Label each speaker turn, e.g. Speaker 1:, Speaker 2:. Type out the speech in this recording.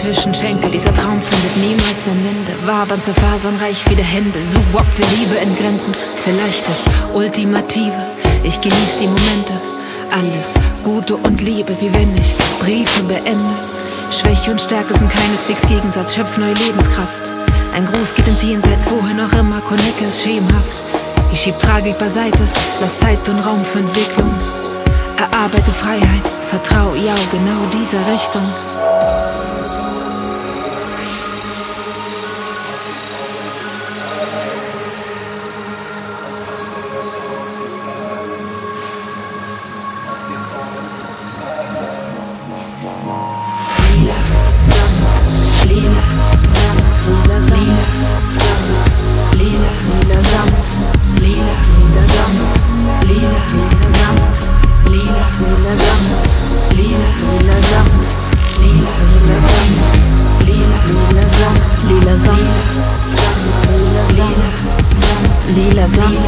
Speaker 1: zwischen Schenkel, dieser Traum findet niemals ein Ende. Wabern zerfasern, reich wie der Hände. Suwop für Liebe in Grenzen, vielleicht das Ultimative. Ich genieß die Momente, alles Gute und Liebe, wie wenn ich Briefe beende. Schwäche und Stärke sind keineswegs Gegensatz, schöpf neue Lebenskraft. Ein Gruß geht ins Jenseits, wohin auch immer, Konecke ist schemenhaft. Ich schieb Tragik beiseite, lass Zeit und Raum für Entwicklung. Erarbeite Freiheit, vertrau, ja, genau dieser Richtung. Lila Samt.